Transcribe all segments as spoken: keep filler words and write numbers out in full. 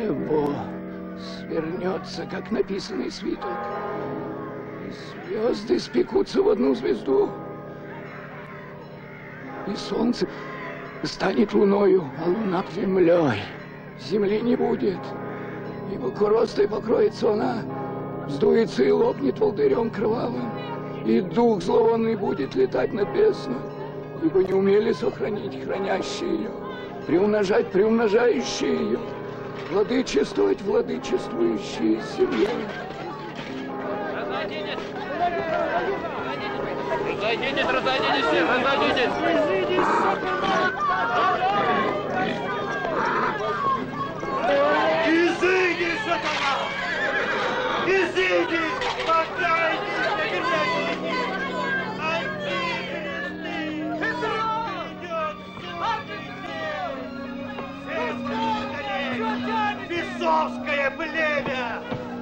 Небо свернется, как написанный свиток. И звезды спекутся в одну звезду. И солнце станет луною, а луна землей. Земли не будет, ибо коростой покроется она, сдуется и лопнет волдырем кровавым, и дух зловонный будет летать над бездной, ибо не умели сохранить хранящие ее, приумножать приумножающие ее, владычествовать владычествующие землей. Разойдитесь, разойдитесь все, разойдитесь! Изыди, сатана! Изыди! Пока иди, грешники! Антихристы! Идет суд! Бесовское племя!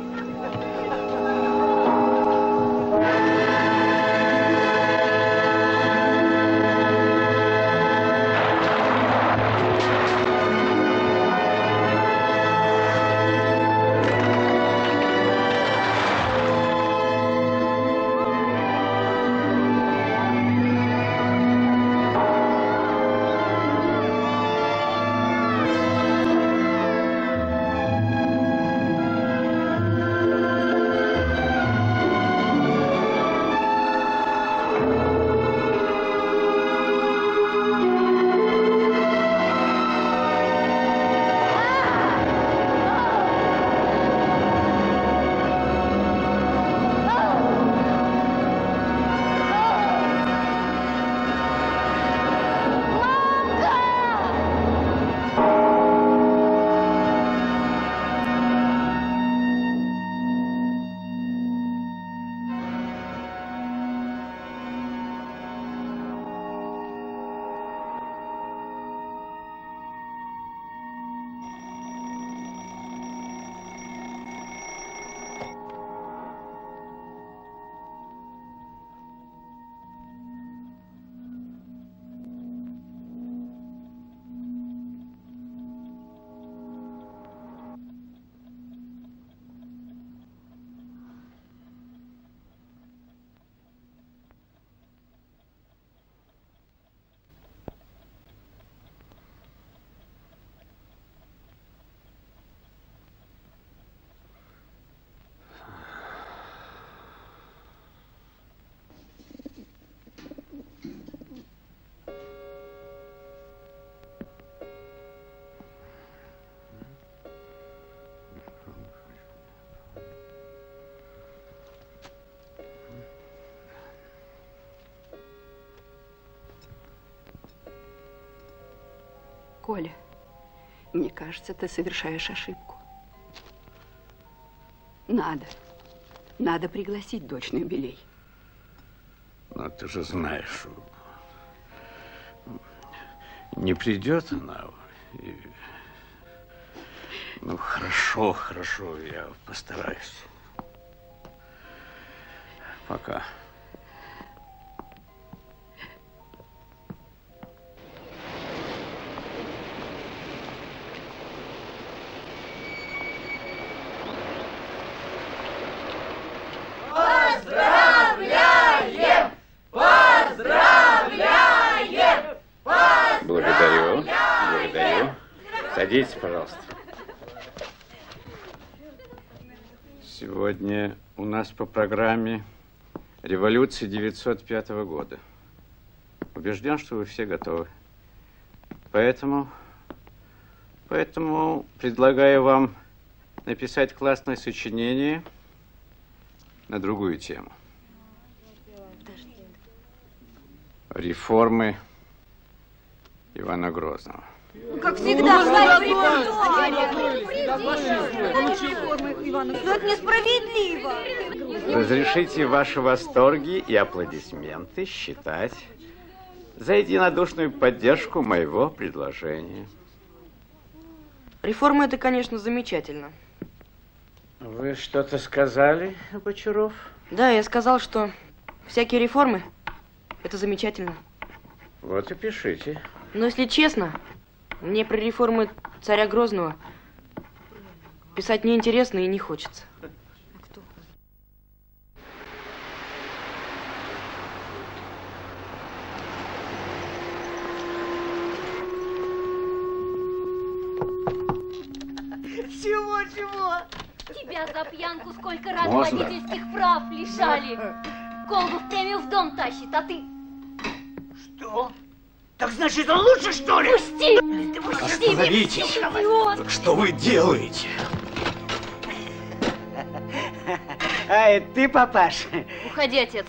Коля, мне кажется, ты совершаешь ошибку. Надо. Надо пригласить дочь на юбилей. Но ты же знаешь, не придет она. И... Ну, хорошо, хорошо, я постараюсь. Пока. Поздравляем! Поздравляем! Благодарю, благодарю. Садитесь, пожалуйста. Сегодня у нас по программе революция девятьсот пятого года. Убежден, что вы все готовы. Поэтому, поэтому предлагаю вам написать классное сочинение на другую тему. Реформы Ивана Грозного. Как всегда. Но это несправедливо. Разрешите ваши восторги и аплодисменты считать за единодушную поддержку моего предложения. Реформа – это, конечно, замечательно. Вы что-то сказали, Бочаров? Да, я сказал, что всякие реформы – это замечательно. Вот и пишите. Но если честно, мне про реформы царя Грозного Писать неинтересно и не хочется. А кто? Чего, чего? Тебя за пьянку сколько раз Можно? водительских прав лишали. Колбу в премию в дом тащит, а ты... Что? Так значит, он лучше, что ли? Пусти! Пусти! Остановитесь! Идиот! Что вы делаете? А это ты, папаш? Уходи, отец.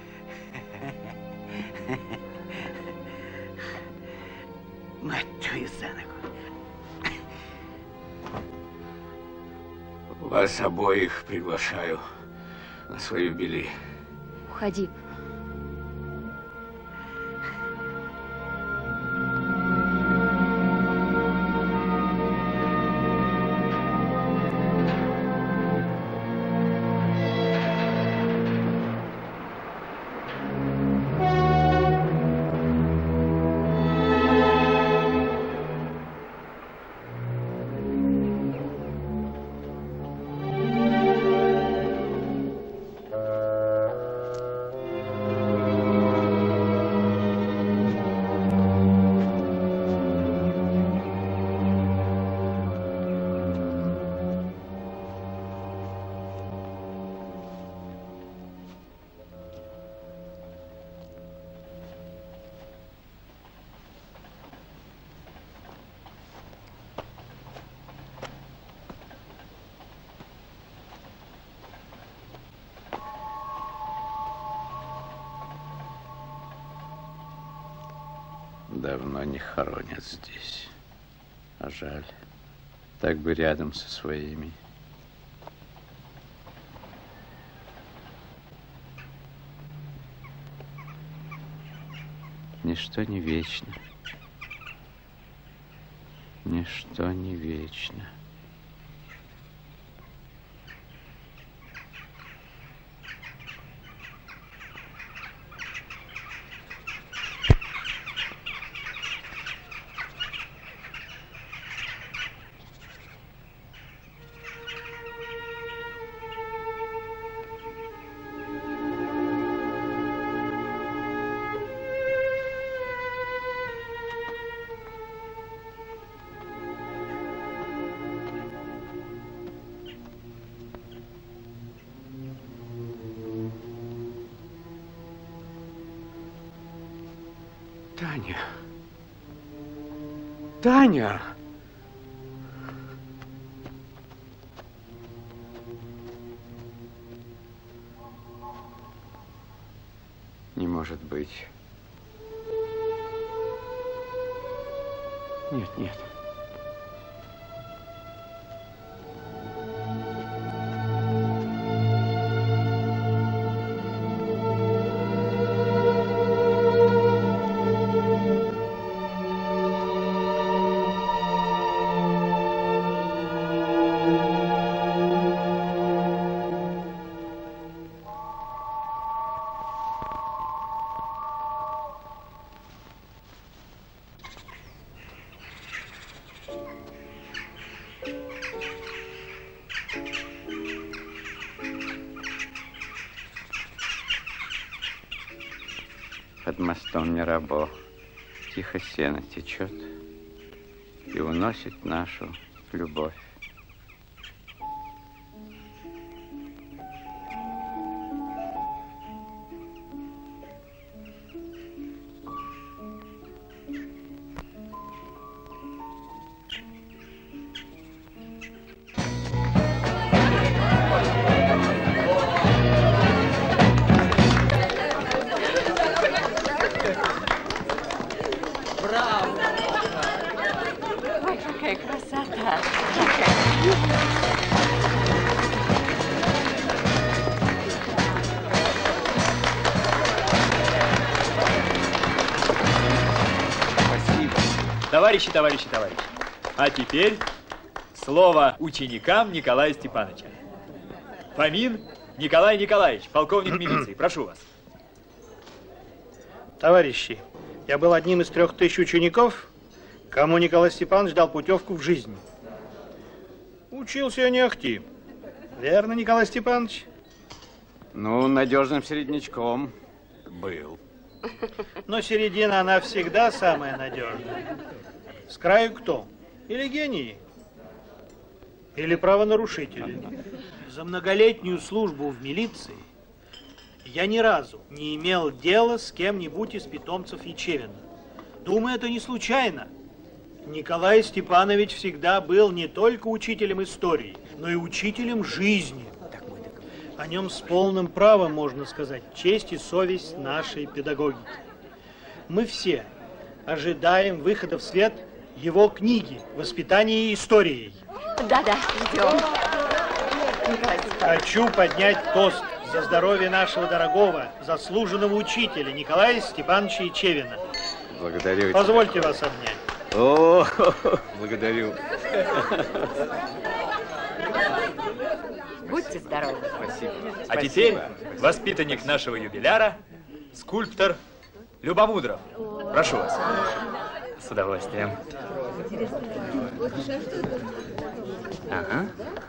Мать твою за ногу. Вас обоих приглашаю на свой юбилей. Уходи. Давно не хоронят здесь. А жаль. Так бы рядом со своими. Ничто не вечно. Ничто не вечно. Таня. Таня. Не может быть. Нет, нет. Под мостом Мирабо тихо сено течет и уносит нашу любовь. Товарищи, товарищи, товарищи. А теперь слово ученикам Николая Степановича. Фомин Николай Николаевич, полковник милиции. Прошу вас. Товарищи, я был одним из трех тысяч учеников, кому Николай Степанович дал путевку в жизнь. Учился я не ахти. Верно, Николай Степанович? Ну, надежным середнячком был. Но середина, она всегда самая надежная. С краю кто? Или гении, или правонарушители. За многолетнюю службу в милиции я ни разу не имел дела с кем-нибудь из питомцев Ячевина. Думаю, это не случайно. Николай Степанович всегда был не только учителем истории, но и учителем жизни. О нем с полным правом можно сказать честь и совесть нашей педагогики. Мы все ожидаем выхода в свет его книги «Воспитание историей». Да-да, идем. Хочу поднять тост за здоровье нашего дорогого, заслуженного учителя Николая Степановича Ячевина. Благодарю. Позвольте вас обнять. О, благодарю. Будьте здоровы. Спасибо. А теперь воспитанник нашего юбиляра, скульптор Любомудров. Прошу вас. С удовольствием. Ага.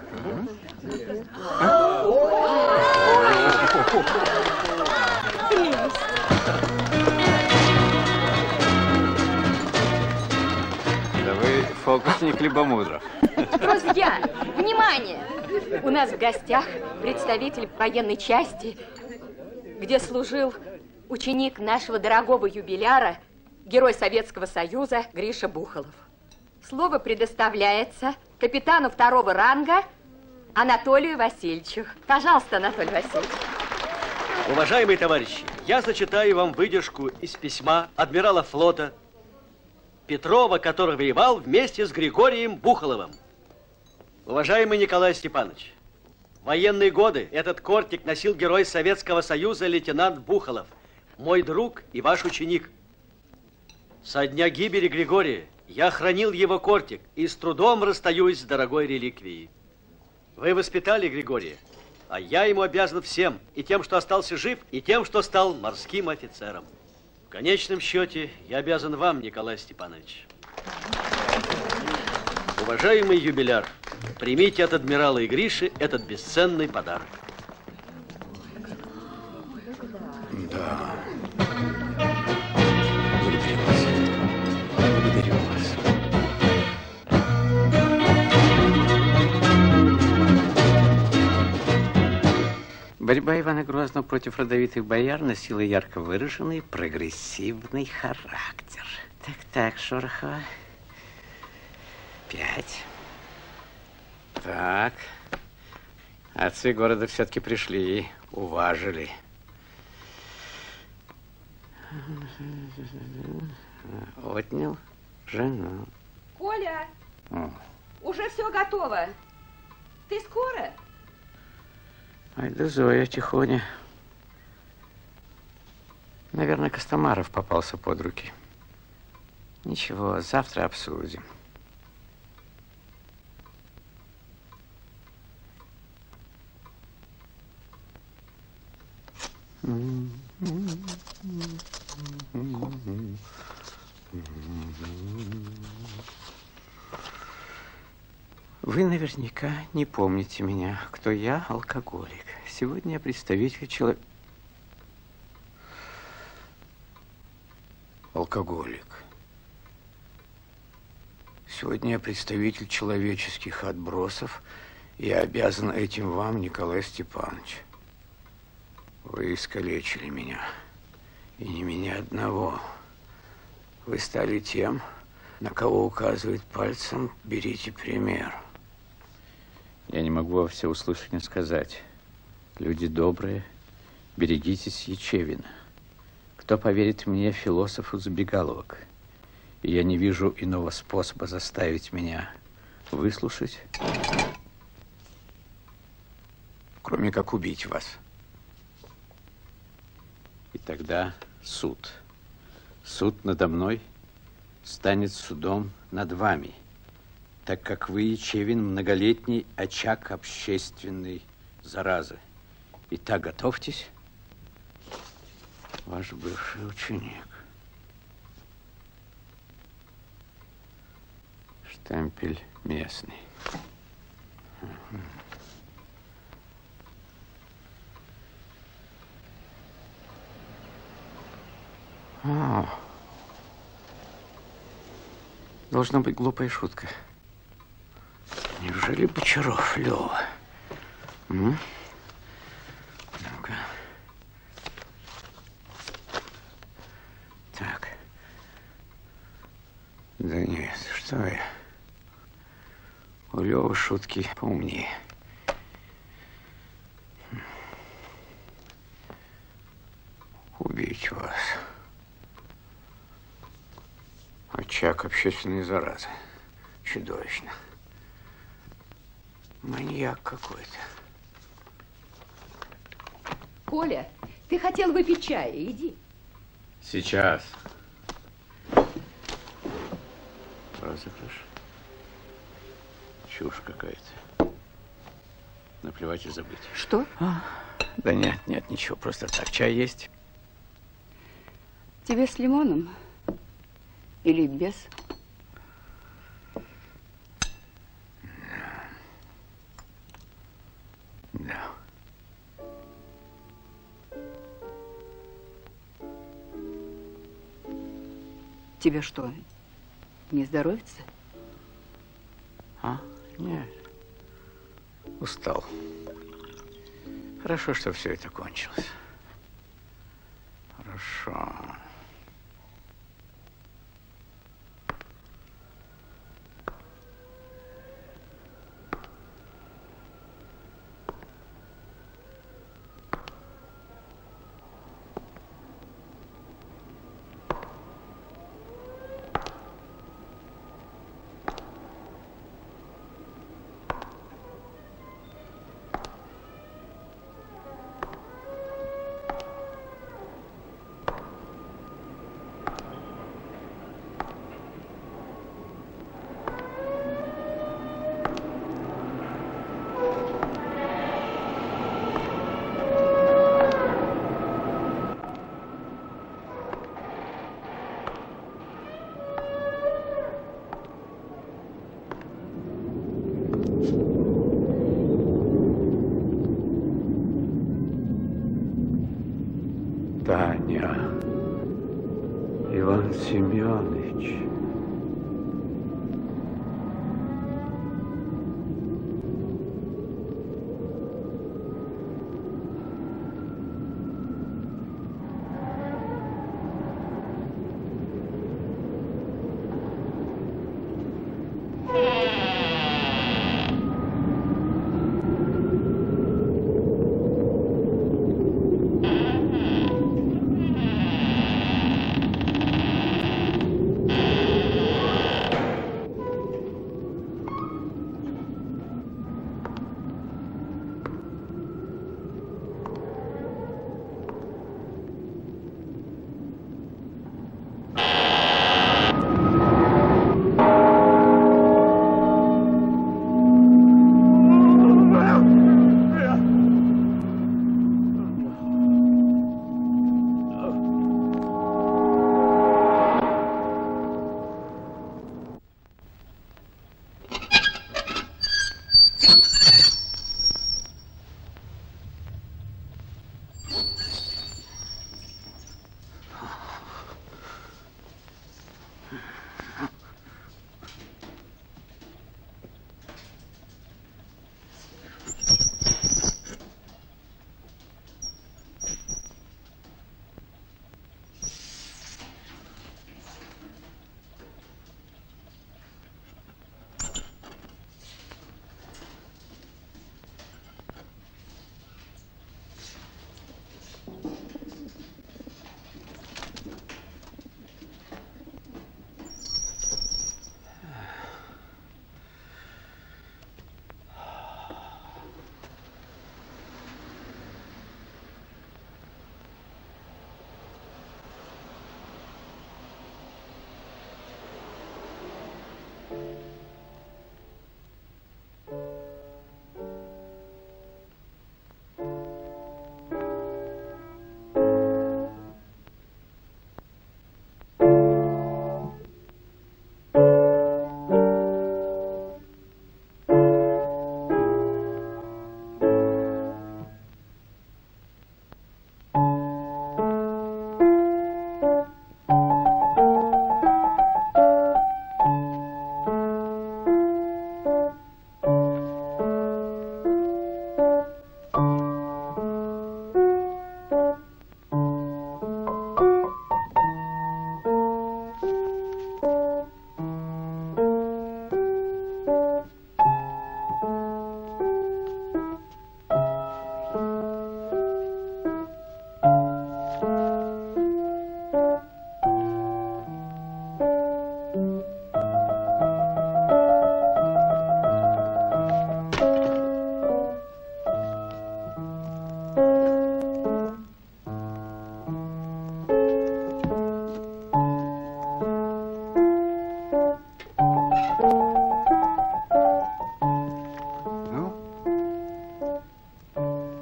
Да вы фокусник Любомудров. Друзья, внимание! У нас в гостях представитель военной части, где служил ученик нашего дорогого юбиляра, герой Советского Союза Гриша Бухолов. Слово предоставляется капитану второго ранга Анатолию Васильевичу. Пожалуйста, Анатолий Васильевич. Уважаемые товарищи, я зачитаю вам выдержку из письма адмирала флота Петрова, который воевал вместе с Григорием Бухоловым. Уважаемый Николай Степанович, в военные годы этот кортик носил герой Советского Союза лейтенант Бухолов, мой друг и ваш ученик. Со дня гибели Григория я хранил его кортик и с трудом расстаюсь с дорогой реликвией. Вы воспитали Григория, а я ему обязан всем, и тем, что остался жив, и тем, что стал морским офицером. В конечном счете, я обязан вам, Николай Степанович. Уважаемый юбиляр, примите от адмирала и Гриши этот бесценный подарок. Да. Благодарю вас. Борьба Ивана Грозного против родовитых бояр носила ярко выраженный прогрессивный характер. Так-так, Шорохова. Пять. Так. Отцы города все-таки пришли, уважили. Отнял жену. Коля, О. уже все готово. Ты скоро? Ай да Зоя, тихоня. Наверное, Костомаров попался под руки. Ничего, завтра обсудим. Вы наверняка не помните меня, кто я, алкоголик. Сегодня я представитель человека... Алкоголик. Сегодня я представитель человеческих отбросов. Я обязан этим вам, Николай Степанович. Вы искалечили меня. И не меня одного. Вы стали тем, на кого указывает пальцем, берите пример. Я не могу во всеуслышание сказать. Люди добрые, берегитесь Ячевина. Кто поверит мне, философу забегаловок? И я не вижу иного способа заставить меня выслушать. Кроме как убить вас. И тогда суд. Суд надо мной станет судом над вами, так как вы, Ячевин, многолетний очаг общественной заразы. Итак, готовьтесь. Ваш бывший ученик. Штемпель местный. О, должна быть глупая шутка. Неужели Бочаров, Лёва? М? Ну-ка. Так. Да нет, что я. У Лёвы шутки поумнее. Убить вас. Очаг общественной заразы. Чудовищно. Маньяк какой-то. Коля, ты хотел выпить чая, иди. Сейчас. Розыгрыш. Чушь какая-то. Наплевать и забыть. Что? А, да нет, нет, ничего, просто так. Чай есть? Тебе с лимоном? Или без? Да. Тебе что, не здоровится? А? Нет. Устал. Хорошо, что все это кончилось. Хорошо. Таня, Иван Семенович.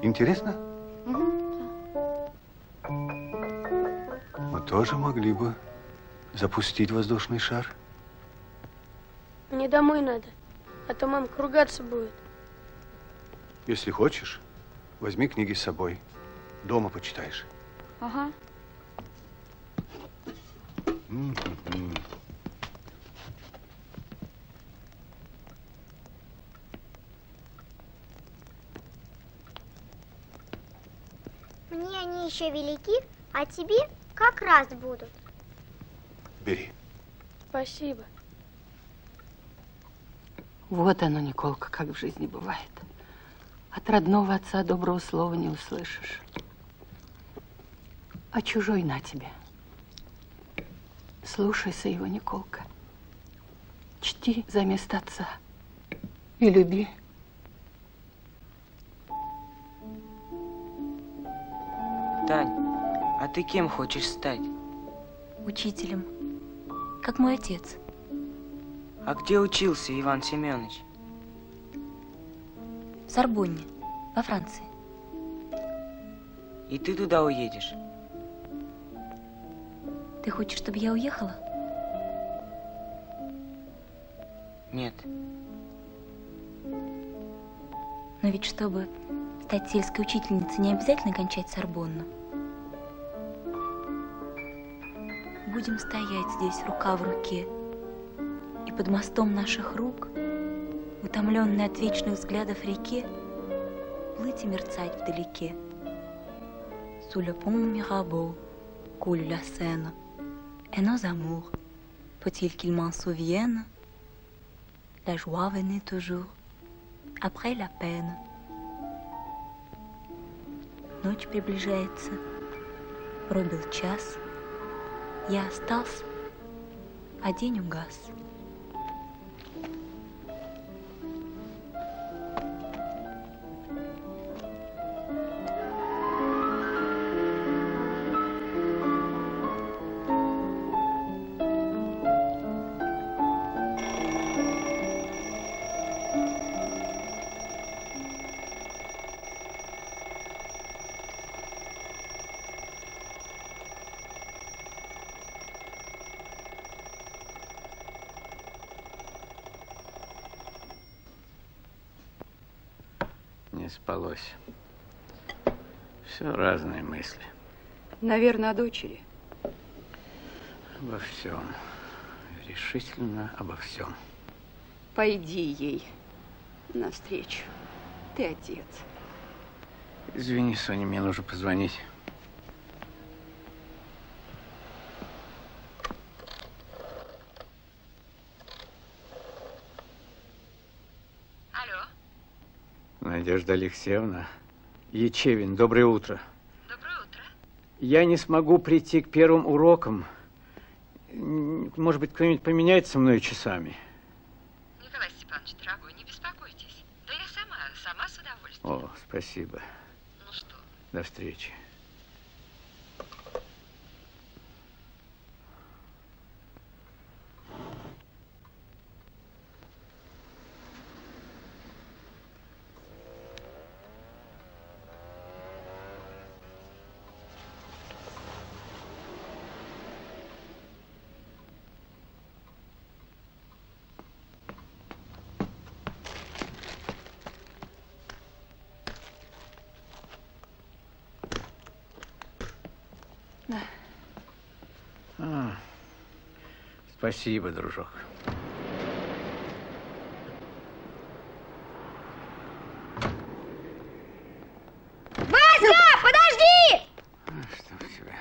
Интересно? Мы тоже могли бы запустить воздушный шар. Мне домой надо, а то мамка ругаться будет. Если хочешь, возьми книги с собой. Дома почитаешь. Ага. М-м-м. Мне они еще велики, а тебе как раз будут. Бери. Спасибо. Вот оно, Николка, как в жизни бывает. От родного отца доброго слова не услышишь. А чужой на тебе. Слушайся его, Николка. Чти за место отца и люби. Тань, а ты кем хочешь стать? Учителем, как мой отец. А где учился Иван Семенович? В Сорбонне, во Франции. И ты туда уедешь? Ты хочешь, чтобы я уехала? Нет. Но ведь чтобы стать сельской учительницей, не обязательно кончать Сорбонну. Будем стоять здесь рука в руке, и под мостом наших рук, утомленной от вечных взглядов реке, плыть и мерцать вдалеке. Sous le pont Mirabeau coule la Seine, et nos amours, faut-il qu'ils m'en souviennent? La joie venait toujours après la peine. Ночь приближается, пробил час. Я остался, а день угас. Не спалось. Все разные мысли. Наверное, о дочери. Обо всем. Решительно обо всем. Пойди ей навстречу. Ты отец. Извини, Соня, мне нужно позвонить. Надежда Алексеевна, Ячевин, доброе утро. Доброе утро. Я не смогу прийти к первым урокам. Может быть, кто-нибудь поменяется со мной часами? Николай Степанович, дорогой, не беспокойтесь. Да я сама, сама с удовольствием. О, спасибо. Ну что? До встречи. А, спасибо, дружок. Васька, подожди! Что у тебя?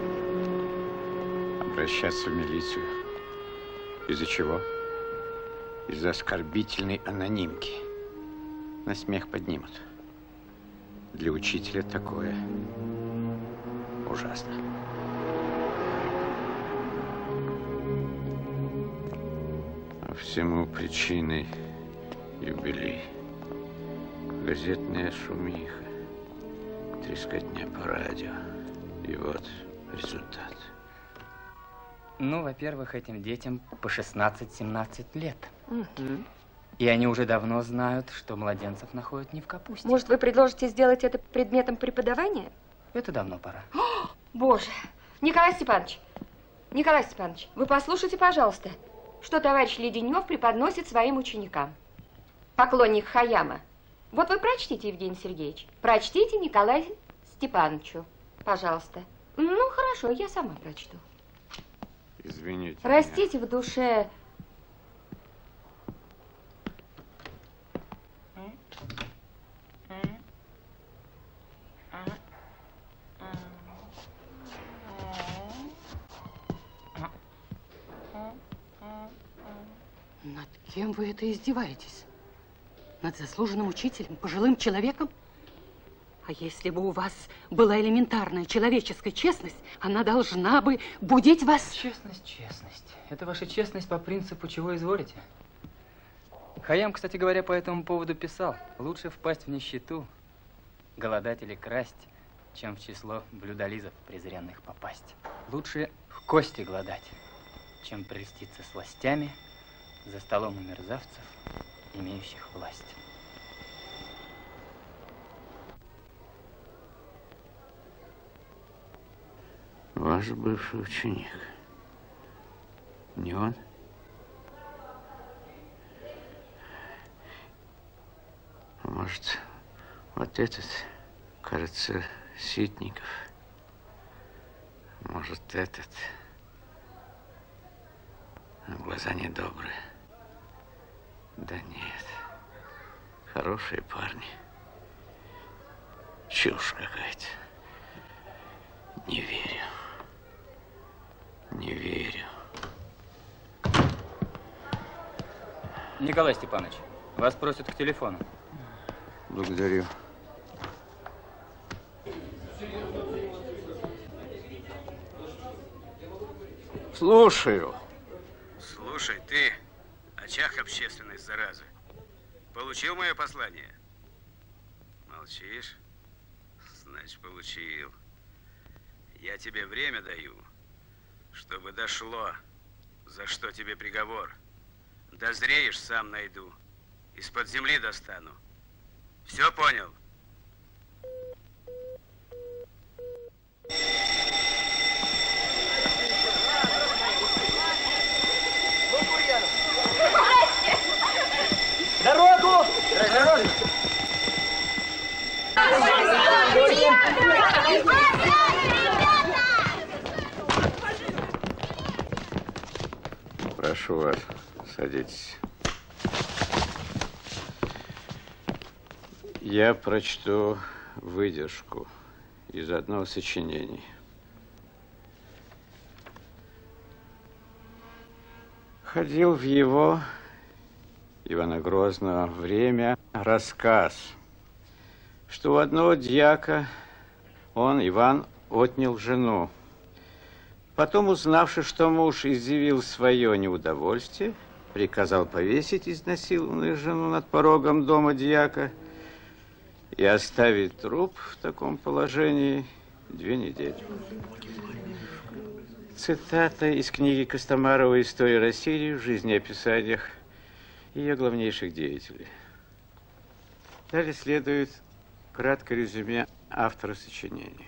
Обращаться в милицию. Из-за чего? из-за оскорбительной анонимки. На смех поднимут. Для учителя такое ужасно. А всему причиной юбилей. Газетная шумиха, трескотня по радио. И вот результат. Ну, во-первых, этим детям по шестнадцать-семнадцать лет. Угу. И они уже давно знают, что младенцев находят не в капусте. Может, вы предложите сделать это предметом преподавания? Это давно пора. О, Боже! Николай Степанович, Николай Степанович, вы послушайте, пожалуйста, что товарищ Леденев преподносит своим ученикам. Поклонник Хаяма. Вот вы прочтите, Евгений Сергеевич. Прочтите Николаю Степановичу, пожалуйста. Ну, хорошо, я сама прочту. Извините. Растите в душе... Над кем вы это издеваетесь? Над заслуженным учителем, пожилым человеком? А если бы у вас была элементарная человеческая честность, она должна бы будить вас... Честность, честность. Это ваша честность по принципу «чего изволите». Хаям, кстати говоря, по этому поводу писал: лучше впасть в нищету, голодать или красть, чем в число блюдолизов презренных попасть. Лучше в кости голодать, чем прельститься сластями за столом у мерзавцев, имеющих власть. Ваш бывший ученик. Не он? Может, вот этот, кажется, Ситников. Может, этот. Но глаза недобрые. Да нет. Хорошие парни. Чушь какая-то. Не верю. Не верю. Николай Степанович, вас просят к телефону. Благодарю. Слушаю. Слушай, ты, очаг общественной заразы, получил мое послание? Молчишь? Значит, получил. Я тебе время даю, чтобы дошло, за что тебе приговор. Дозреешь, сам найду. Из-под земли достану. Все понял? Дорогу! Дорогу! Прошу вас, садитесь. Я прочту выдержку из одного сочинения. Ходил в его, Ивана Грозного, время рассказ, что у одного дьяка он, Иван, отнял жену. Потом, узнавши, что муж изъявил свое неудовольствие, приказал повесить изнасилованную жену над порогом дома дьяка и оставить труп в таком положении две недели. Цитата из книги Костомарова «История России» в жизнеописаниях ее главнейших деятелей. Далее следует краткое резюме автора сочинения.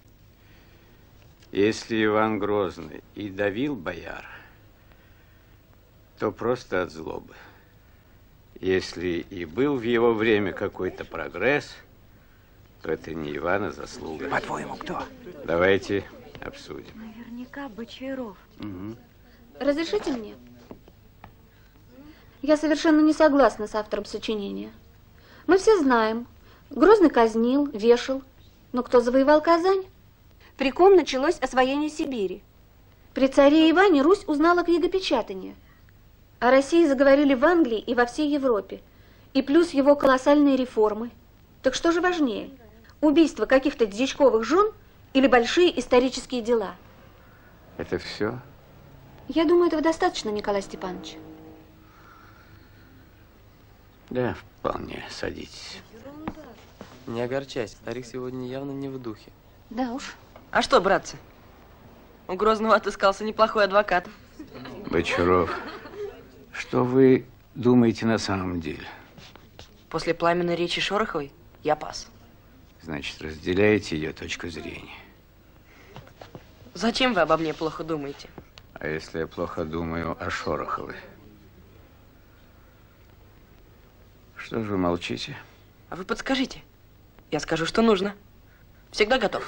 Если Иван Грозный и давил бояр, то просто от злобы. Если и был в его время какой-то прогресс, то это не Ивана заслуга. По-твоему, кто? Давайте обсудим. Наверняка Бочаров. Угу. Разрешите мне? Я совершенно не согласна с автором сочинения. Мы все знаем, Грозный казнил, вешал, но кто завоевал Казань? При ком началось освоение Сибири? При царе Иване Русь узнала книгопечатание. О России заговорили в Англии и во всей Европе. И плюс его колоссальные реформы. Так что же важнее? Убийство каких-то дьячковых жен или большие исторические дела? Это все? Я думаю, этого достаточно, Николай Степанович. Да, вполне. Садитесь. Не огорчайся, старик сегодня явно не в духе. Да уж. А что, братцы? У Грозного отыскался неплохой адвокат. Бочаров, что вы думаете на самом деле? После пламенной речи Шороховой я пас. Значит, разделяете ее точку зрения. Зачем вы обо мне плохо думаете? А если я плохо думаю о Шороховой? Что же вы молчите? А вы подскажите. Я скажу, что нужно. Всегда готов.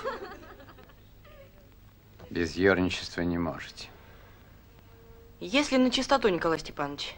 Без ерничества не можете. Если на чистоту, Николай Степанович,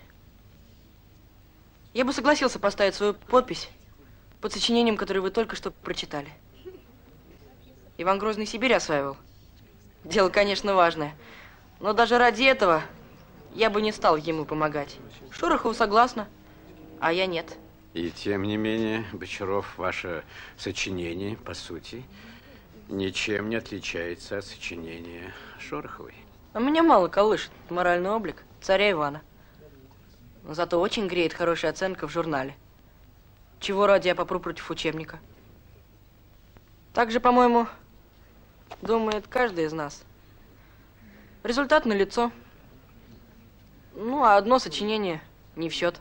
я бы согласился поставить свою подпись под сочинением, которое вы только что прочитали. Иван Грозный Сибирь осваивал. Дело, конечно, важное. Но даже ради этого я бы не стал ему помогать. Шорохову согласна, а я нет. И тем не менее, Бочаров, ваше сочинение, по сути, ничем не отличается от сочинения Шороховой. А меня мало колышет моральный облик царя Ивана. Но зато очень греет хорошая оценка в журнале. Чего ради я попру против учебника. Так же, по-моему, думает каждый из нас. Результат налицо. Ну, а одно сочинение не в счет.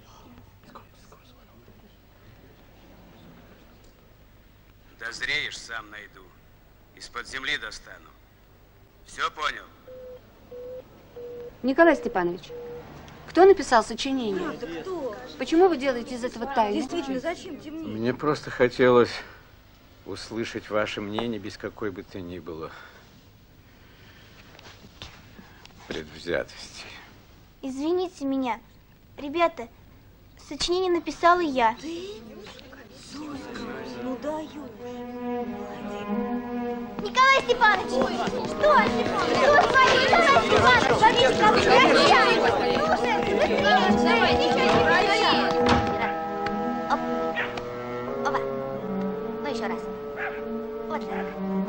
Дозреешь, сам найду. Из-под земли достану. Все понял? Николай Степанович, кто написал сочинение? Да кто? Почему вы делаете из этого тайну? Действительно, зачем темнее? Мне просто хотелось услышать ваше мнение без какой бы то ни было предвзятости. Извините меня. Ребята, сочинение написала я. Ты? Ну даю. Николай Степанович! Что? Что творит? Николай Степанович! Зовите ко мне! Ну же! Давай, ничего не говори! Опа! Ну еще раз. Вот так.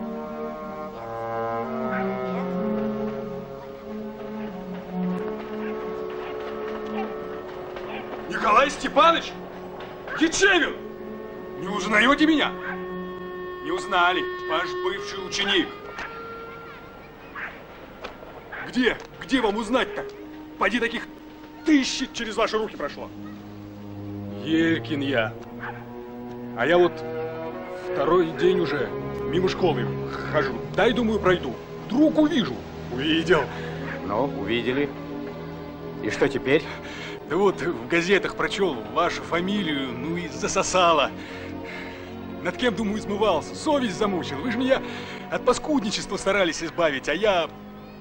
Николай Степанович! Ячевин! Не узнаете меня? Не узнали, ваш бывший ученик. Где? Где вам узнать-то? Поди таких тысяч через ваши руки прошло. Елькин я. А я вот второй день уже мимо школы хожу. Дай, думаю, пройду. Вдруг увижу. Увидел. Ну, увидели. И что теперь? Да вот в газетах прочел вашу фамилию, ну и засосало. Над кем, думаю, измывался, совесть замучил. Вы же меня от паскудничества старались избавить, а я...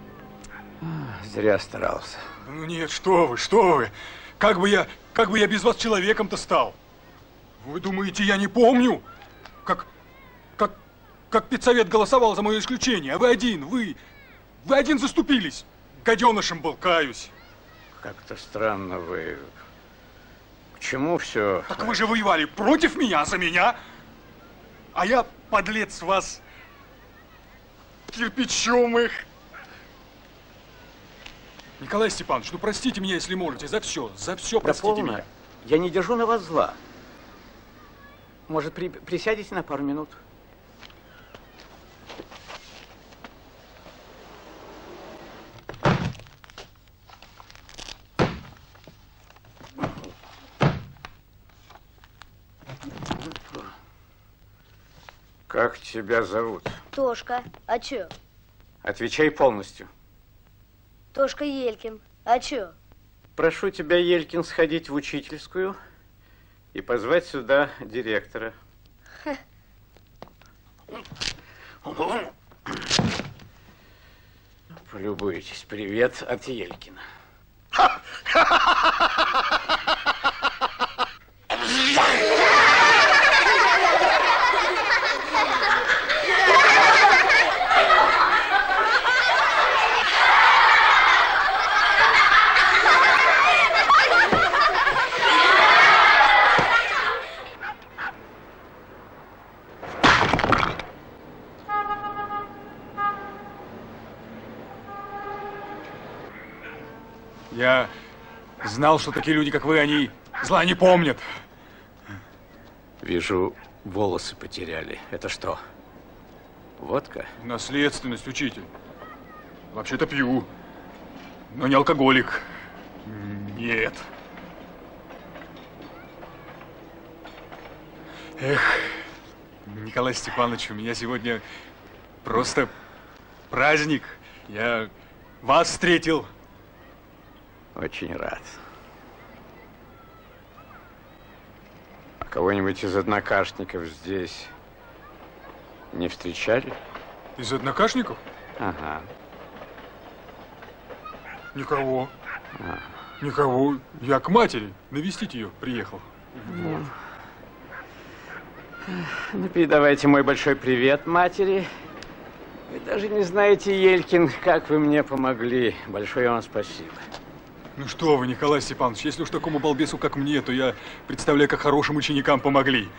Зря старался. Ну нет, что вы, что вы. Как бы я, как бы я без вас человеком-то стал? Вы думаете, я не помню? Как, как, как педсовет голосовал за мое исключение, а вы один, вы, вы один заступились. Гаденышем был, каюсь. Как-то странно вы... К чему все? Так вы же воевали против меня, за меня. А я, подлец, вас кирпичом их. Николай Степанович, ну простите меня, если можете, за все, за все простите да меня. Я не держу на вас зла. Может, при, присядете на пару минут? Как тебя зовут? Тошка. А чё? Отвечай полностью. Тошка Елькин. А чё? Прошу тебя, Елькин, сходить в учительскую и позвать сюда директора. Полюбуйтесь. Привет от Елькина. Я знал, что такие люди, как вы, они зла не помнят. Вижу, волосы потеряли. Это что, водка? Наследственность, учитель. Вообще-то пью, но не алкоголик. Нет. Эх, Николай Степанович, у меня сегодня просто праздник. Я вас встретил. Очень рад. А кого-нибудь из однокашников здесь не встречали? Из однокашников? Ага. Никого. А. Никого. Я к матери навестить ее приехал. Вот. Ну, передавайте мой большой привет матери. Вы даже не знаете, Елькин, как вы мне помогли. Большое вам спасибо. Ну что вы, Николай Степанович, если уж такому балбесу, как мне, то я представляю, как хорошим ученикам помогли.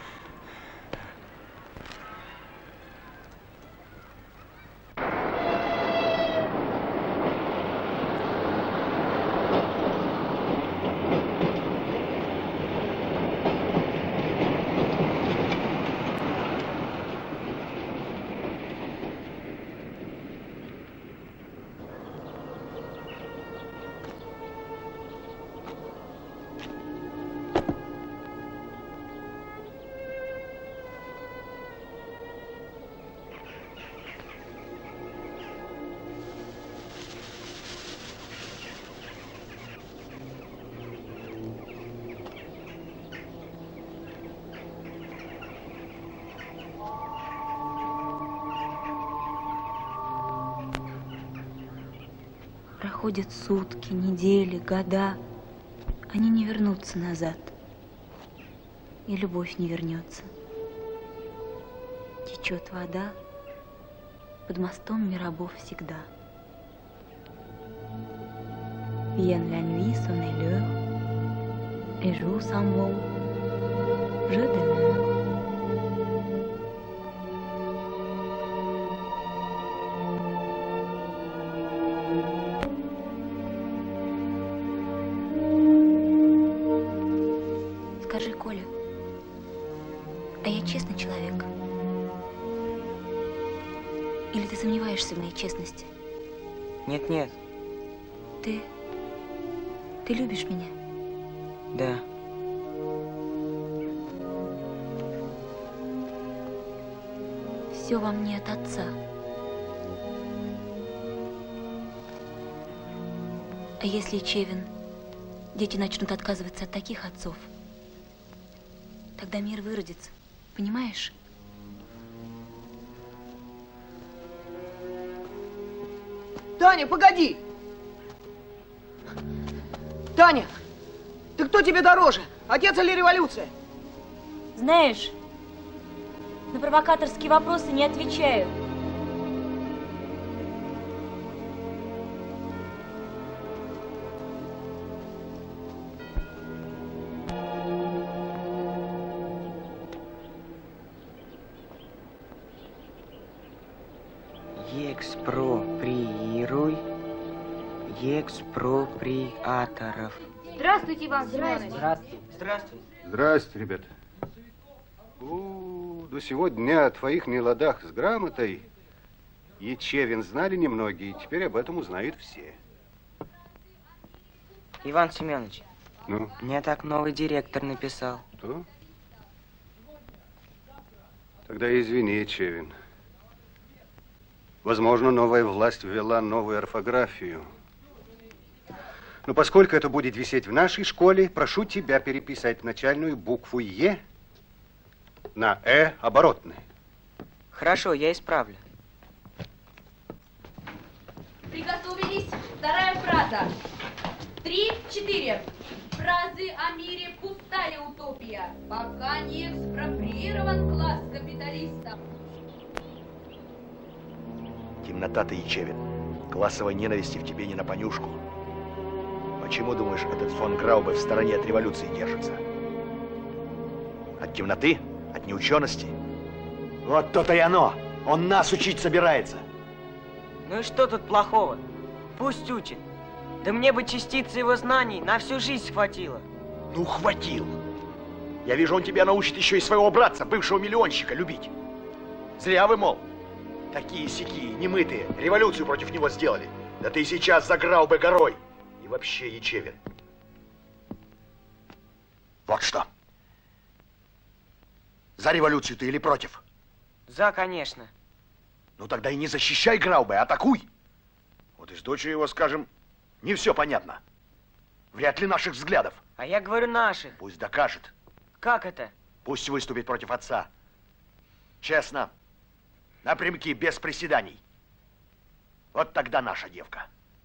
Проходят сутки, недели, года. Они не вернутся назад. И любовь не вернется. Течет вода под мостом Мирабо всегда. Vient la nuit, sonne l'heure, et jour s'en va, je demeure. Скажи, Коля, а я честный человек? Или ты сомневаешься в моей честности? Нет, нет. Ты... Ты любишь меня? Да. Все во мне от отца. А если, Чевин, дети начнут отказываться от таких отцов, тогда мир выродится. Понимаешь? Таня, погоди! Таня, ты кто тебе дороже? Отец или революция? Знаешь, на провокаторские вопросы не отвечаю. Экспроприируй экспроприаторов. Здравствуйте, Иван Семенович. Здравствуй. Здравствуй. Здрасте, ребята. У, до сего дня о твоих неладах с грамотой Ечевин знали немногие, теперь об этом узнают все. Иван Семенович, ну? Мне так новый директор написал. Что? Тогда извини, Ечевин. Возможно, новая власть ввела новую орфографию. Но поскольку это будет висеть в нашей школе, прошу тебя переписать начальную букву «Е» на «э» оборотной. Хорошо, я исправлю. Приготовились. Вторая фраза. Три, четыре. Фразы о мире пустая утопия, пока не экспроприирован класс капиталистов. Темнота ты, Ечевин. Классовой ненависти в тебе не на понюшку. Почему, думаешь, этот фон Граубе в стороне от революции держится? От темноты? От неучености? Вот то-то и оно. Он нас учить собирается. Ну и что тут плохого? Пусть учит. Да мне бы частицы его знаний на всю жизнь хватило. Ну, хватил. Я вижу, он тебя научит еще и своего братца, бывшего миллионщика, любить. Зря вы, мол, такие-сякие, немытые, революцию против него сделали. Да ты сейчас заграл бы горой. И вообще, Ячевин. Вот что. За революцию ты или против? За, конечно. Ну тогда и не защищай Граубе, а атакуй. Вот и с дочерью его, скажем, не все понятно. Вряд ли наших взглядов. А я говорю наших. Пусть докажет. Как это? Пусть выступит против отца. Честно. Напрямки, без приседаний. Вот тогда наша девка.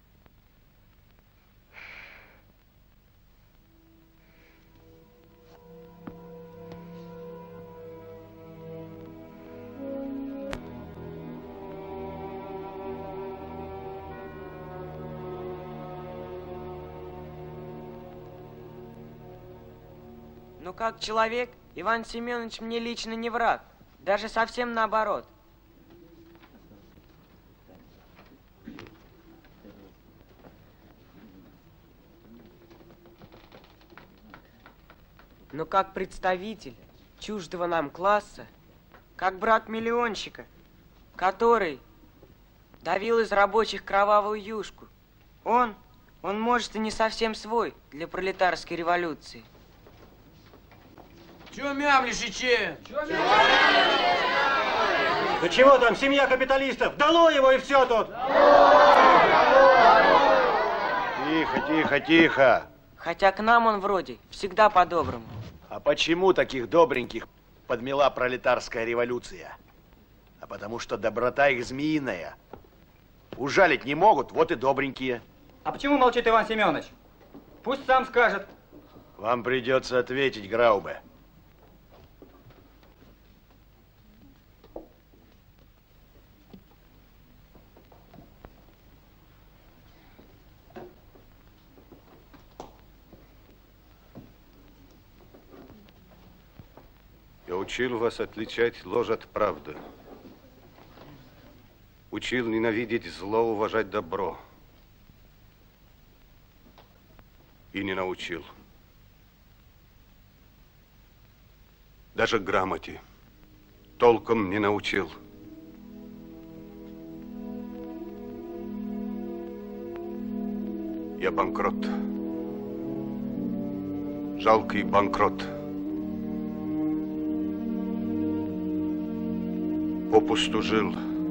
Ну, как человек, Иван Семенович мне лично не враг. Даже совсем наоборот. Но как представитель чуждого нам класса, как брат миллионщика, который давил из рабочих кровавую юшку, он, он может и не совсем свой для пролетарской революции. Чего мямлишь, Ячевин? Да чего там, семья капиталистов? Дало его и все тут! Тихо, тихо, тихо. Хотя к нам он вроде всегда по-доброму. А почему таких добреньких подмела пролетарская революция? А потому что доброта их змеиная. Ужалить не могут, вот и добренькие. А почему молчит Иван Семенович? Пусть сам скажет. Вам придется ответить, Граубе. Я учил вас отличать ложь от правды. Учил ненавидеть зло, уважать добро. И не научил. Даже грамоте толком не научил. Я банкрот. Жалкий банкрот. Попусту жил,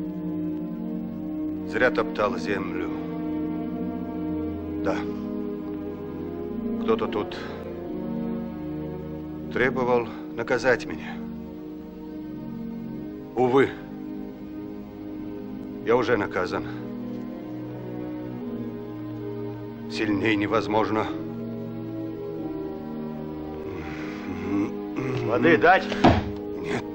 зря топтал землю. Да, кто-то тут требовал наказать меня. Увы, я уже наказан. Сильней невозможно. Воды дать? Нет.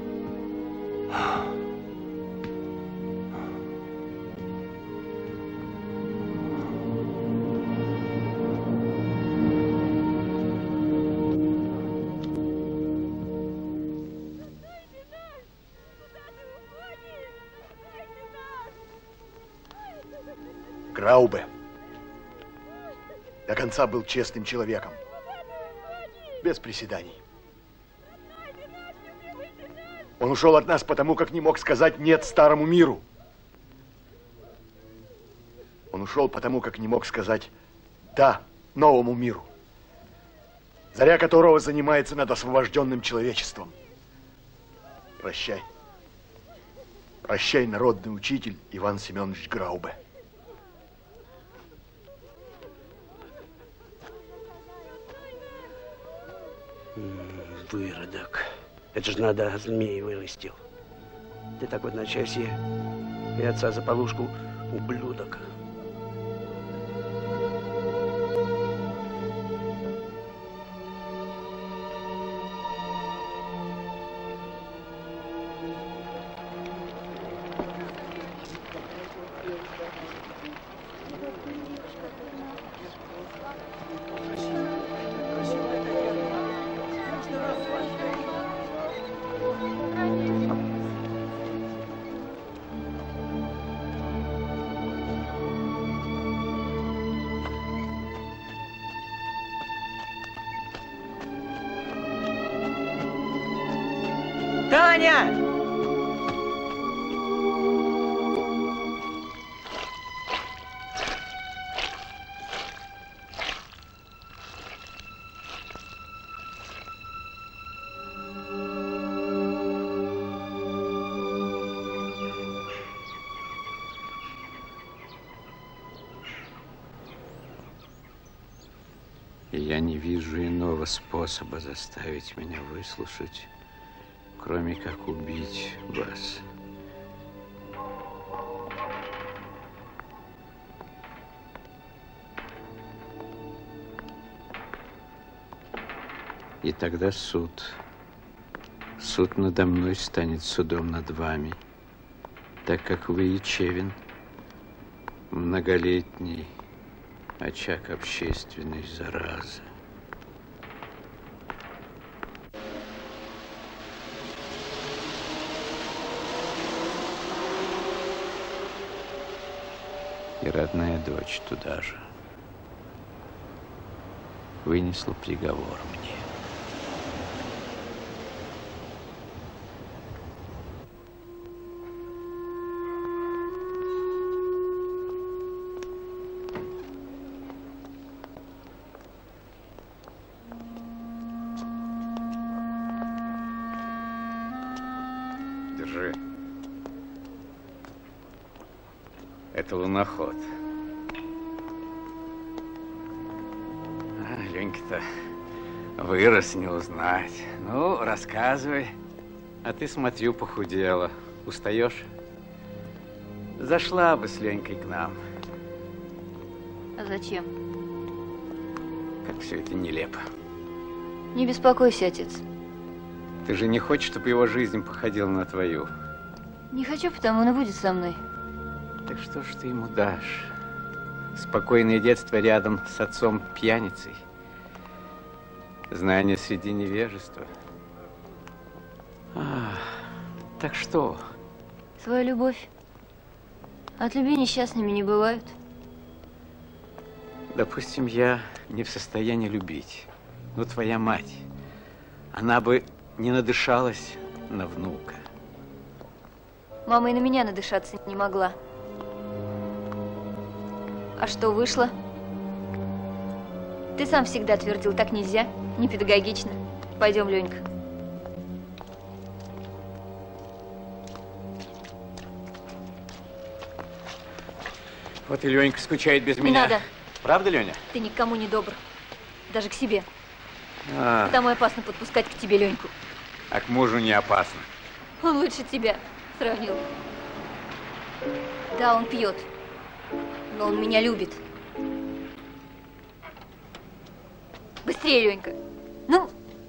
Граубе до конца был честным человеком, без приседаний. Он ушел от нас потому, как не мог сказать «нет» старому миру. Он ушел потому, как не мог сказать «да» новому миру, заря которого занимается над освобожденным человечеством. Прощай. Прощай, народный учитель Иван Семенович Граубе. Выродок. Это же надо змей вырастил. Ты так в одночасье и отца за полушку, ублюдок. Таня! Я не вижу иного способа заставить меня выслушать, кроме как убить вас. И тогда суд, суд надо мной станет судом над вами, так как вы, Ячевин, многолетний очаг общественной заразы. И родная дочь туда же вынесла приговор мне. Держи. Это луноход. А, Ленька-то вырос, не узнать. Ну, рассказывай. А ты, смотрю, похудела. Устаешь? Зашла бы с Ленькой к нам. А зачем? Как все это нелепо. Не беспокойся, отец. Ты же не хочешь, чтобы его жизнь походила на твою? Не хочу, потому он и будет со мной. Так что ж ты ему дашь? Спокойное детство рядом с отцом пьяницей? Знание среди невежества? А, так что? Свою любовь. От любви несчастными не бывают. Допустим, я не в состоянии любить. Но твоя мать, она бы не надышалась на внука. Мама и на меня надышаться не могла. А что вышло? Ты сам всегда твердил, так нельзя, не педагогично. Пойдем, Ленька. Вот и Ленька скучает без Не меня. надо. Правда, Леня? Ты никому не добр. Даже к себе. А, Потому опасно подпускать к тебе Леньку. а к мужу не опасно. Он лучше тебя сравнил. Да, он пьет. Но он меня любит. Быстрее, Ленька. Ну.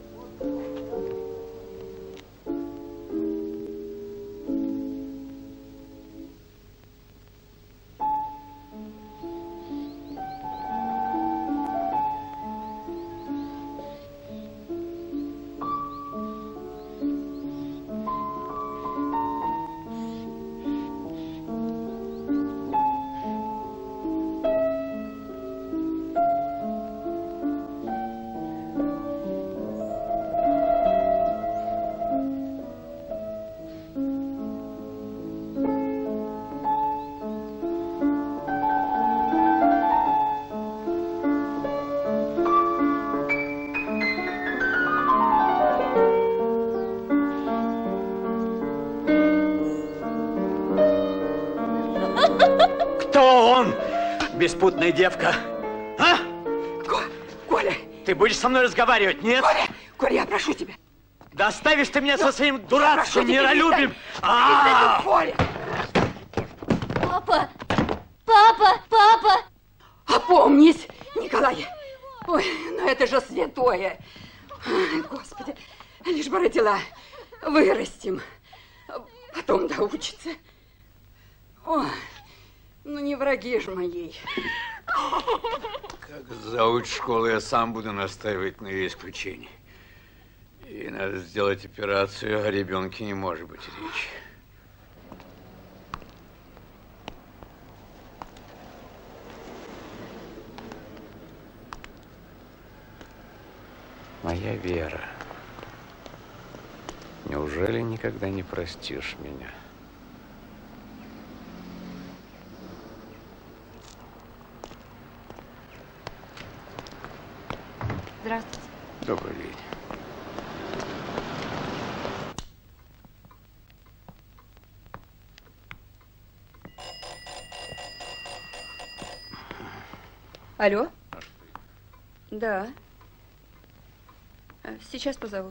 Кто он, беспутная девка? А? Коля! Ты будешь со мной разговаривать, нет? Коля! Коля, я прошу тебя! Да оставишь ты меня Ну, со своим дурацким тебя, миролюбием! перестань. А! Коля! Папа! Папа! Папа! Опомнись, Николай! Ой, ну это же святое! Ай, Господи, лишь бы родила, вырастим, потом доучится. Ой, ну не враги ж моей. Как зовут школу, я сам буду настаивать на ее исключении. И надо сделать операцию, о ребенке не может быть речи. Моя вера. Неужели Неужели никогда не простишь меня? Здравствуйте. Добрый день. Алло? Да. А, Сейчас позову.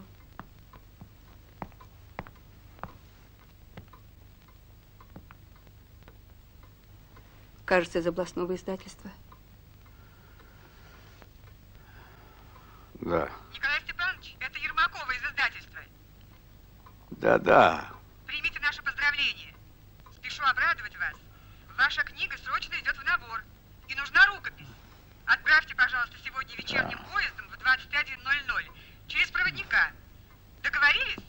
Кажется, из областного издательства. Да. Николай Степанович, это Ермакова из издательства. Да-да. Примите наше поздравление. Спешу обрадовать вас. Ваша книга срочно идет в набор. И нужна рукопись. Отправьте, пожалуйста, сегодня вечерним поездом в двадцать один ноль ноль через проводника. Договорились?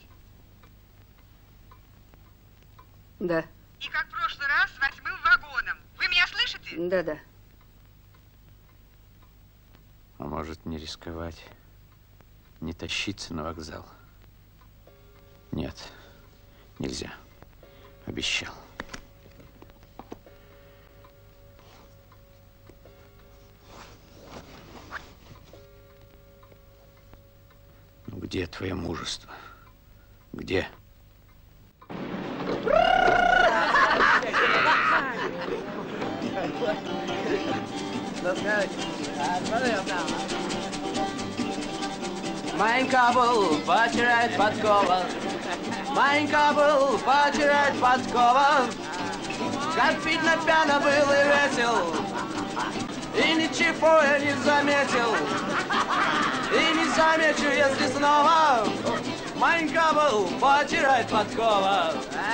Да. И как в прошлый раз с восьмым вагоном. Вы меня слышите? Да-да. А может, не рисковать? Не тащиться на вокзал? Нет, нельзя. Обещал. Ну, где твое мужество? Где? Маленька был, потирает подкова. Маленька был, потирает подкова. Как видно, пьяно был и весел. И ничего я не заметил. И не замечу, если снова. Маленька был, потирает подкова.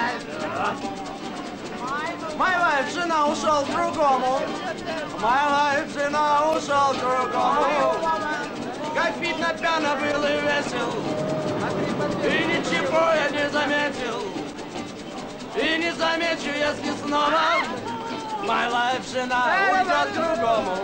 Моя вайф, жена ушел к другому. Моя вайф, жена ушел к другому. Как видно, пьяно был и весел. И ничего я не заметил. И не замечу, если снова моя вайф, жена уйдет к другому.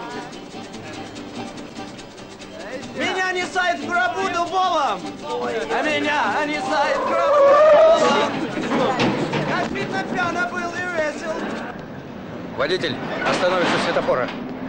Меня не сает в гробу дубовом, а меня не сает в гробу дубовом. Как видно, пьяно был и весел. Водитель, остановится у светофора.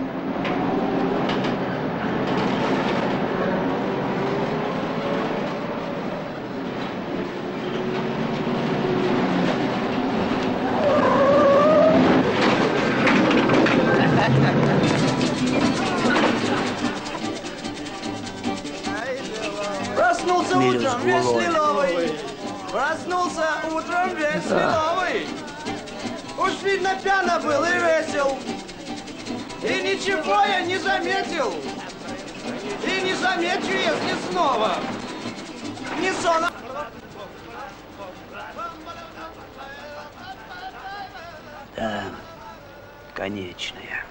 Проснулся утром весь лиловый. Проснулся утром весь лиловый. Уж видно, пьяно был и весел. И ничего я не заметил. И не замечу, если снова не сон. Да, конечная.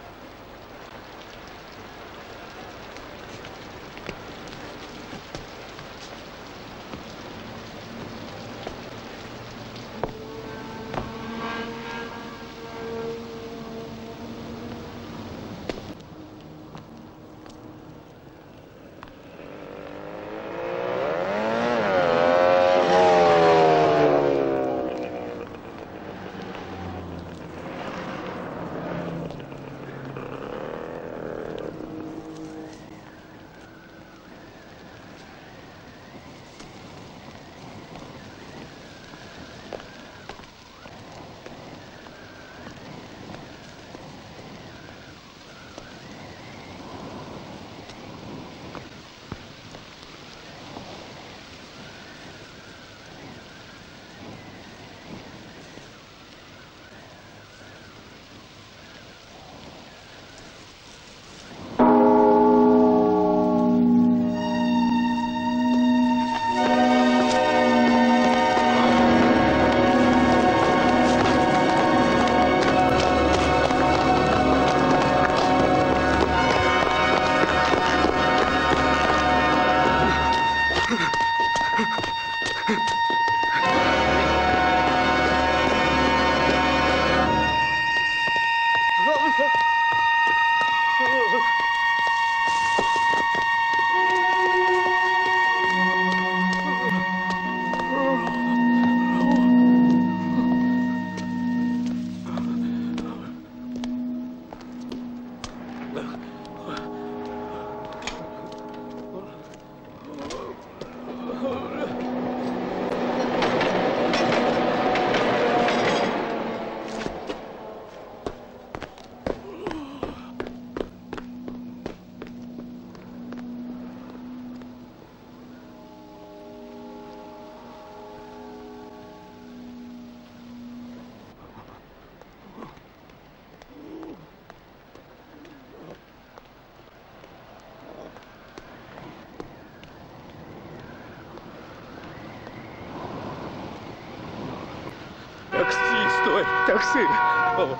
Такси, стой, такси. О.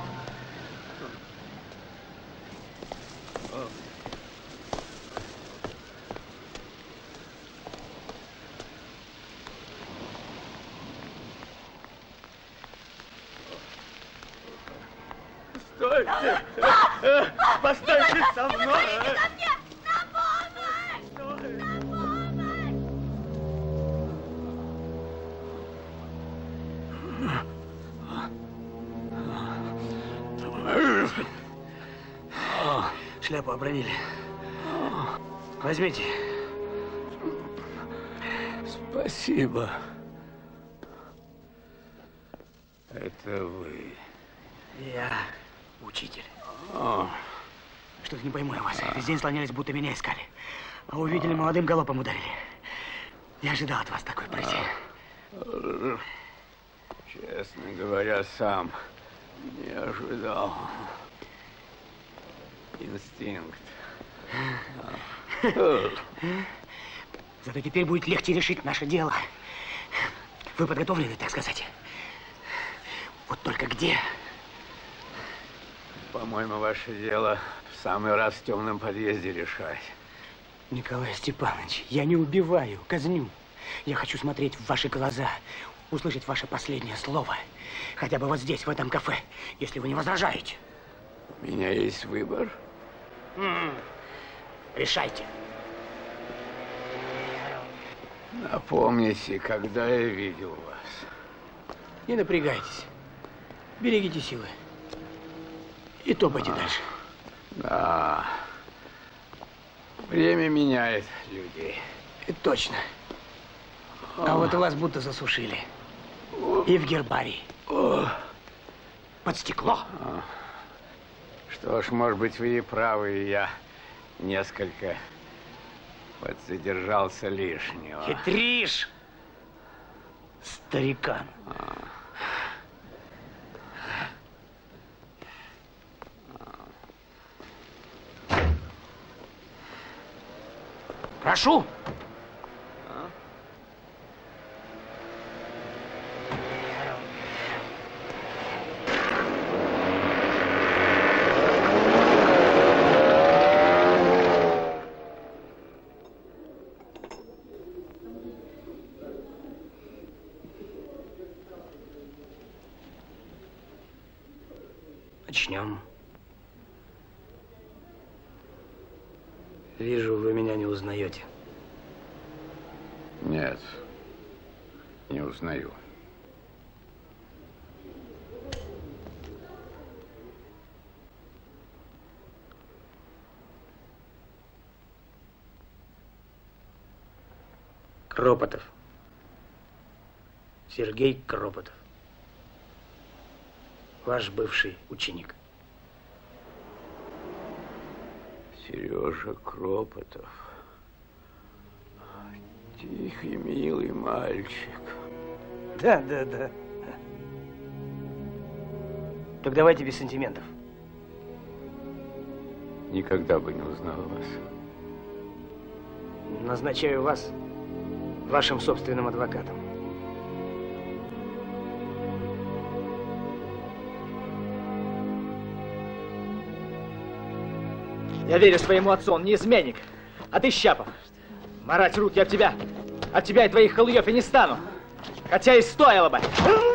Стойте! Постойте со мной! Шляпу обронили. Возьмите. Спасибо. Это вы. Я учитель. О. Что-то не пойму я вас. Весь день слонялись, будто меня искали. А увидели, молодым галопом ударили. Я ожидал от вас такой прыти. Честно говоря, сам не ожидал. Инстинкт. Зато теперь будет легче решить наше дело. Вы подготовлены, так сказать? Вот только где? По-моему, ваше дело в самый раз в темном подъезде решать. Николай Степанович, я не убиваю, казню. Я хочу смотреть в ваши глаза, услышать ваше последнее слово. Хотя бы вот здесь, в этом кафе, если вы не возражаете. У меня есть выбор. М-м. Решайте. Напомните, когда я видел вас. Не напрягайтесь. Берегите силы. И топайте а, дальше. Да. Время меняет людей. Это точно. А вот вас будто засушили. И в гербарии. Под стекло. Что ж, может быть, вы и правы, и я несколько подзадержался лишнего. Хитришь, старикан. Прошу. Начнем. Вижу, вы меня не узнаете. Нет, не узнаю. Кропотов. Сергей Кропотов. Ваш бывший ученик. Сережа Кропотов. Тихий, милый мальчик. Да, да, да. Так давайте без сантиментов. Никогда бы не узнал вас. Назначаю вас вашим собственным адвокатом. Я верю своему отцу, он не изменник. А ты, Щапов, марать руки от тебя, от тебя и твоих халуев я не стану. Хотя и стоило бы.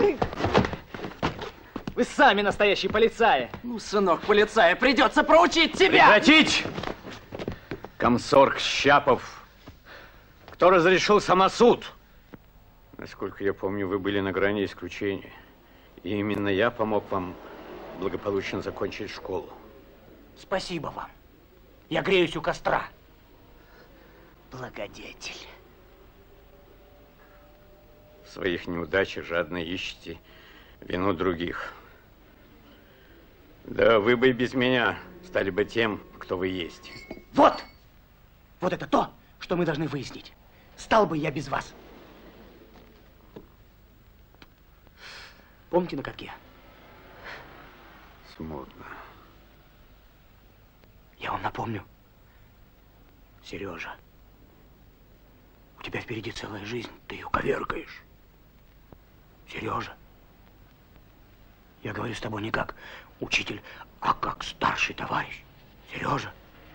Вы сами настоящие полицаи. Ну, сынок полицая, придется проучить тебя! Прекратить! Комсорг Щапов. Кто разрешил самосуд? Насколько я помню, вы были на грани исключения. И именно я помог вам благополучно закончить школу. Спасибо вам. Я греюсь у костра. Благодетель. В своих неудачах жадно ищете вину других. Да вы бы и без меня стали бы тем, кто вы есть. Вот! Вот это то, что мы должны выяснить. Стал бы я без вас. Помните на катке? Смутно. Я вам напомню. Сережа, у тебя впереди целая жизнь, ты ее коверкаешь. Сережа, я говорю с тобой не как учитель, а как старший товарищ. Сережа.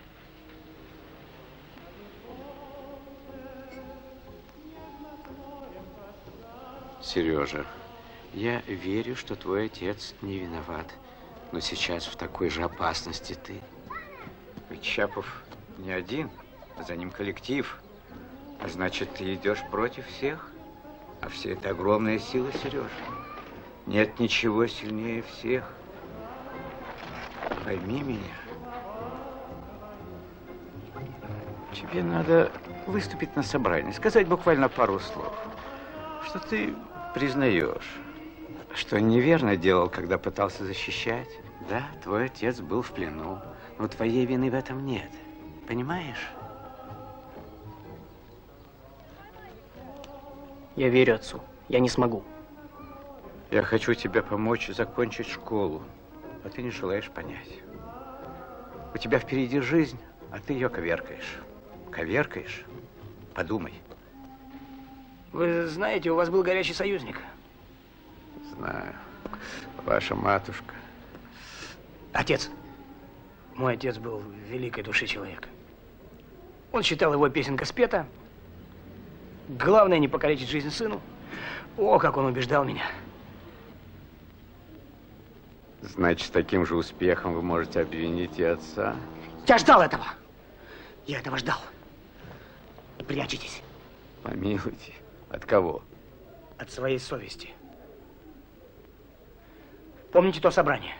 Сережа, я верю, что твой отец не виноват. Но сейчас в такой же опасности ты. Ведь Чапов не один, а за ним коллектив. А значит, ты идешь против всех. А все это огромная сила, Сережа. Нет ничего сильнее всех. Пойми меня. Тебе надо выступить на собрании, сказать буквально пару слов. Что ты признаешь, что неверно делал, когда пытался защищать. Да, твой отец был в плену, но твоей вины в этом нет. Понимаешь? Я верю отцу. Я не смогу. Я хочу тебе помочь закончить школу, а ты не желаешь понять. У тебя впереди жизнь, а ты ее коверкаешь. Коверкаешь? Подумай. Вы знаете, у вас был горячий союзник. Знаю. Ваша матушка. Отец. Мой отец был великой души человек. Он считал, его песенка спета. Главное не покалечить жизнь сыну. О, как он убеждал меня. Значит, с таким же успехом вы можете обвинить и отца? Я ждал этого. Я этого ждал. Прячетесь. Помилуйте. От кого? От своей совести. Помните то собрание?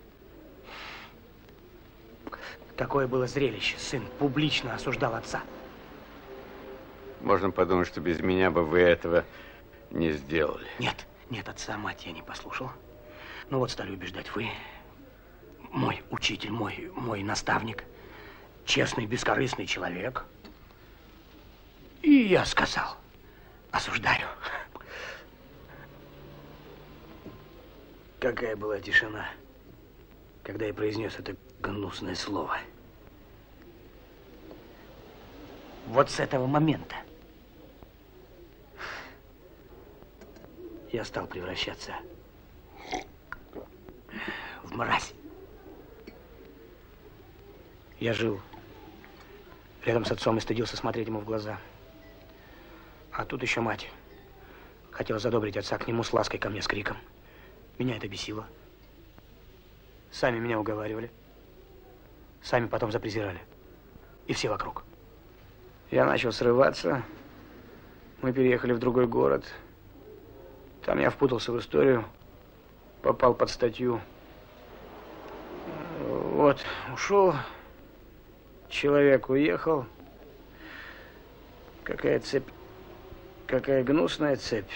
Какое было зрелище. Сын публично осуждал отца. Можно подумать, что без меня бы вы этого не сделали. Нет, нет, отца, мать я не послушал. Ну вот стали убеждать вы, мой учитель, мой, мой наставник, честный, бескорыстный человек. И я сказал, осуждаю. Какая была тишина, когда я произнес это гнусное слово. Вот с этого момента я стал превращаться в мразь. Я жил рядом с отцом и стыдился смотреть ему в глаза. А тут еще мать хотела задобрить отца к нему с лаской, ко мне с криком. Меня это бесило. Сами меня уговаривали. Сами потом запрезирали. И все вокруг. Я начал срываться. Мы переехали в другой город. Там я впутался в историю. Попал под статью. Вот, ушел. Человек уехал. Какая цепь. Какая гнусная цепь.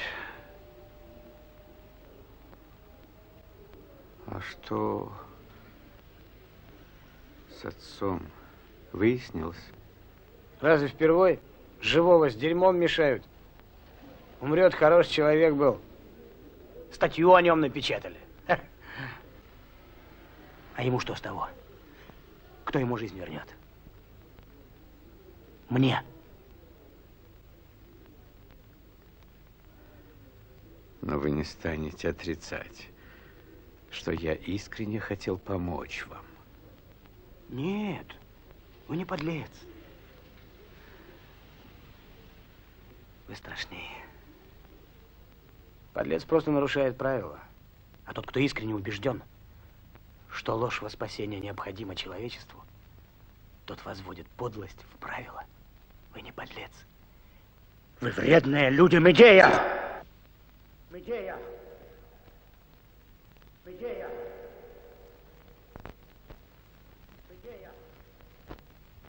А что с отцом выяснилось? Разве впервой живого с дерьмом мешают? Умрет, хороший человек был. Статью о нем напечатали. А ему что с того? Кто ему жизнь вернет? Мне. Но вы не станете отрицать, что я искренне хотел помочь вам. Нет, вы не подлец. Вы страшнее. Подлец просто нарушает правила. А тот, кто искренне убежден, что ложь во спасение необходима человечеству, тот возводит подлость в правила. Вы не подлец. Вы вредная людям идея! Медея! Медея! Медея!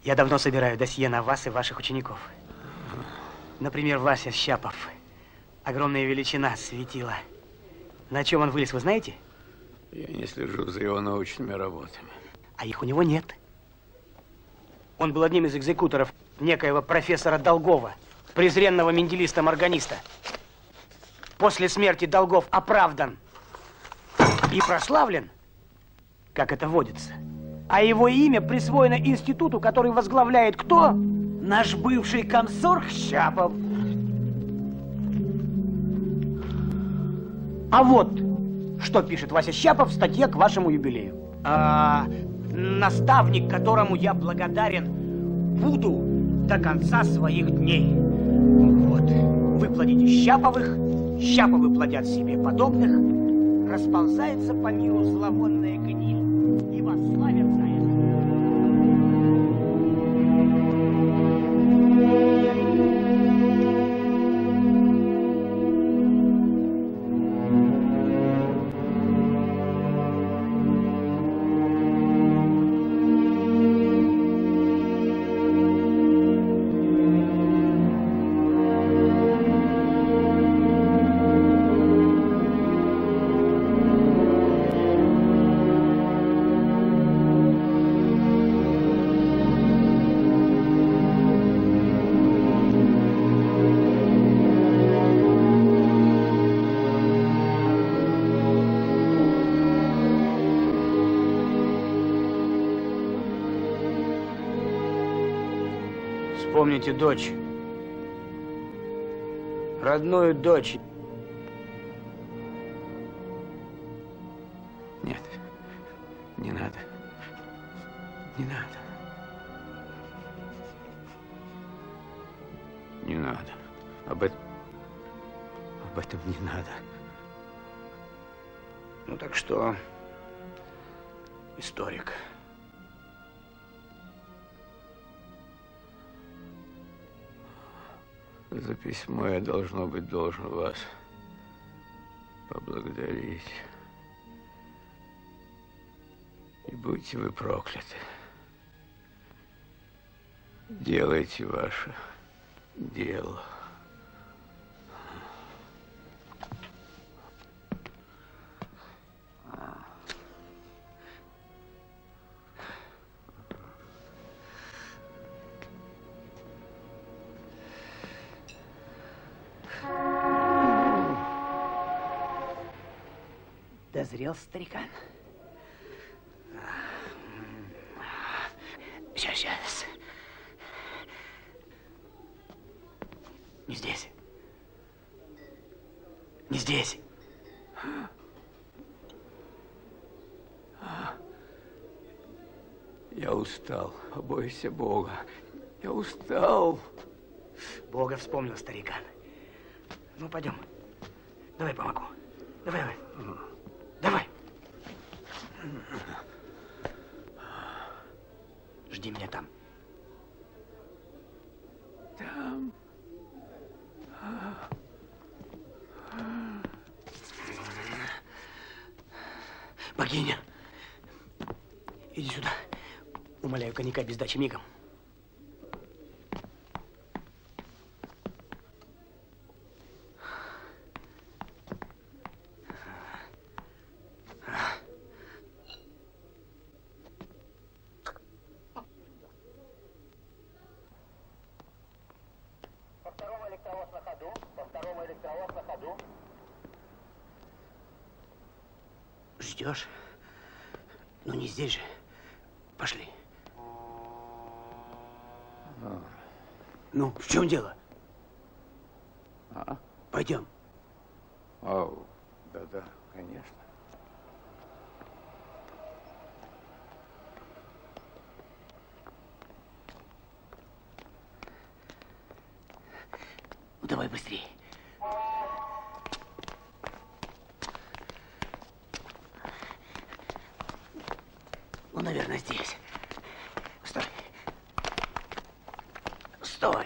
Я давно собираю досье на вас и ваших учеников. Например, Вася Щапов. Огромная величина, светила. На чем он вылез, вы знаете? Я не слежу за его научными работами. А их у него нет. Он был одним из экзекуторов некоего профессора Долгова, презренного менделиста-морганиста. После смерти Долгов оправдан и прославлен, как это водится. А его имя присвоено институту, который возглавляет кто? Наш бывший комсорг Щапов. А вот, что пишет Вася Щапов в статье к вашему юбилею. А, наставник, которому я благодарен буду до конца своих дней. Вот. Вы плодите Щаповых, Щаповы плодят себе подобных, расползается по миру зловонная гниль, и вас славят за это. Вспомните дочь, родную дочь. Нет, не надо, не надо, не надо. Об этом, об этом не надо. Ну так что, историк? За письмо я, должно быть, должен вас поблагодарить. И будьте вы прокляты. Делайте ваше дело. Дозрел старикан. Сейчас, сейчас. Не здесь. Не здесь. Я устал. Побойся Бога. Я устал. Бога вспомнил старикан. Ну, пойдем. Давай помогу. Давай, давай. Давай. Жди меня там. Там. Богиня, иди сюда. Умоляю, коньяка без дачи мигом. Ждешь? Ну, не здесь же. Пошли. А. Ну, в чем дело? А? Пойдем. Ау, да-да, конечно. Ну, давай быстрее. Ну, наверное, здесь. Стой. Стой.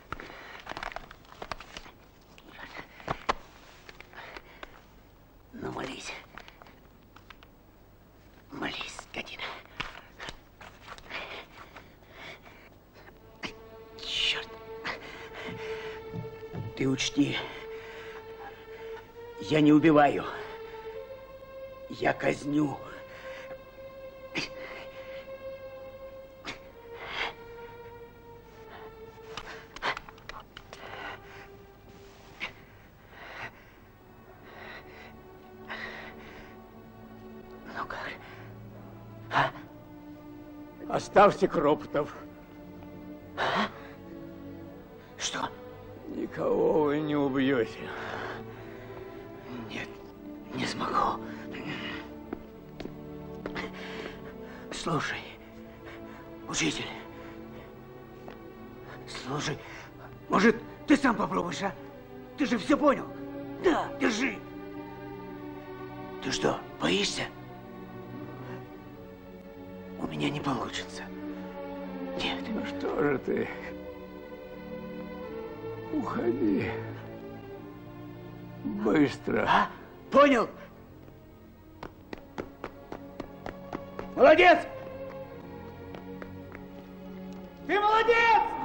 Ну, молись. Молись, скотина. Ты учти, я не убиваю, я казню. Ну как? А? Оставьте Кропотов. А? Что? Никого вы не убьете. Нет, не смогу. Слушай, учитель. Слушай, может, ты сам попробуешь, а? Ты же все понял? Да, держи. Ты что, боишься? У меня не получится. Нет. Ну что же ты? Уходи. Быстро. А? Понял? Молодец! Ты молодец!